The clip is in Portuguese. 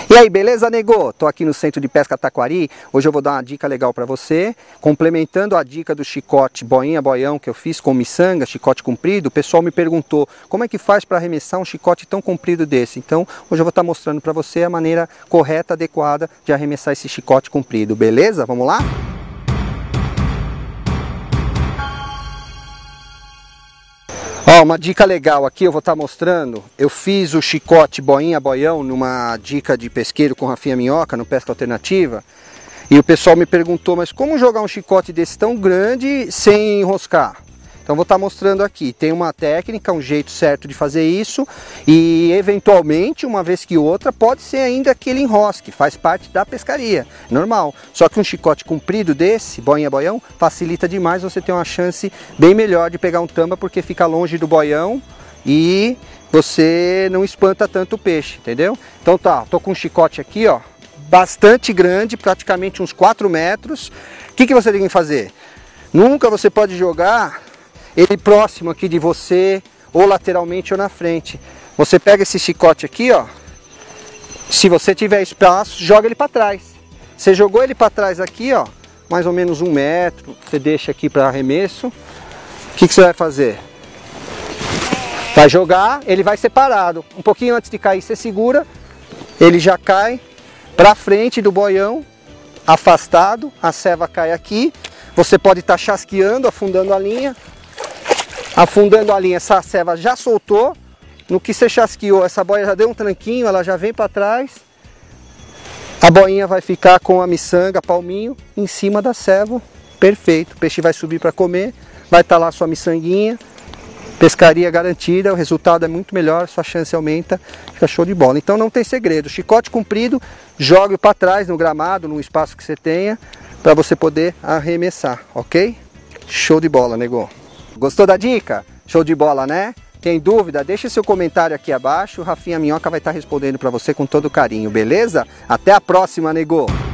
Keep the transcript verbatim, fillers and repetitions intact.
E aí, beleza, nego? Tô aqui no Centro de Pesca Taquari. Hoje eu vou dar uma dica legal para você. Complementando a dica do chicote boinha boião que eu fiz com miçanga, chicote comprido, o pessoal me perguntou como é que faz para arremessar um chicote tão comprido desse. Então, hoje eu vou estar mostrando para você a maneira correta, adequada de arremessar esse chicote comprido, beleza? Vamos lá? Ó, uma dica legal aqui, eu vou estar mostrando. Eu fiz o chicote boinha boião numa dica de pesqueiro com Rafinha Minhoca, no Pesca Alternativa. E o pessoal me perguntou, mas como jogar um chicote desse tão grande sem enroscar? Então vou estar mostrando aqui. Tem uma técnica, um jeito certo de fazer isso. E eventualmente, uma vez que outra, pode ser ainda que ele enrosque. Faz parte da pescaria, normal. Só que um chicote comprido desse, boinha boião, facilita demais. Você tem uma chance bem melhor de pegar um tamba, porque fica longe do boião e você não espanta tanto o peixe, entendeu? Então tá, tô com um chicote aqui, ó, bastante grande, praticamente uns quatro metros. O que que você tem que fazer? Nunca você pode jogar ele próximo aqui de você, ou lateralmente ou na frente. Você pega esse chicote aqui, ó. Se você tiver espaço, joga ele para trás. Você jogou ele para trás aqui, ó, mais ou menos um metro. Você deixa aqui para arremesso. O que que você vai fazer? Vai jogar, ele vai separado. Um pouquinho antes de cair, você segura. Ele já cai para frente do boião, afastado. A ceva cai aqui. Você pode estar chasqueando, afundando a linha. Afundando a linha, essa ceva já soltou. No que você chasqueou, essa boia já deu um tranquinho, ela já vem para trás. A boinha vai ficar com a miçanga, palminho, em cima da ceva. Perfeito, o peixe vai subir para comer. Vai estar lá a sua miçanguinha. Pescaria garantida, o resultado é muito melhor, sua chance aumenta, fica show de bola. Então não tem segredo, chicote comprido, jogue para trás no gramado, no espaço que você tenha, para você poder arremessar, ok? Show de bola, nego. Gostou da dica? Show de bola, né? Tem dúvida? Deixa seu comentário aqui abaixo. O Rafinha Minhoca vai estar respondendo para você com todo carinho, beleza? Até a próxima, nego!